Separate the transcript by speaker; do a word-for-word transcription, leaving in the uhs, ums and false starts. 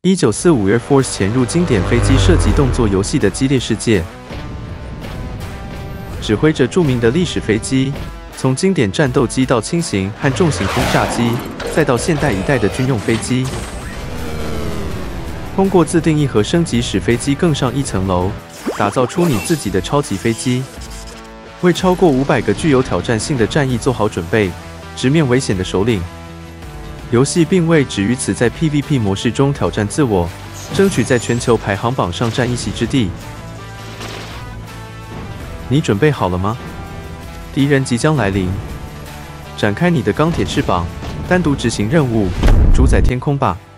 Speaker 1: 一九四五 Air Force 潜入经典飞机射击动作游戏的激烈世界，指挥着著名的历史飞机，从经典战斗机到轻型和重型轰炸机，再到现代一代的军用飞机。通过自定义和升级，使飞机更上一层楼，打造出你自己的超级飞机。为超过五百个具有挑战性的战役做好准备，直面危险的首领。 游戏并未止于此，在 P V P 模式中挑战自我，争取在全球排行榜上占一席之地。你准备好了吗？敌人即将来临，展开你的钢铁翅膀，单独执行任务，主宰天空吧！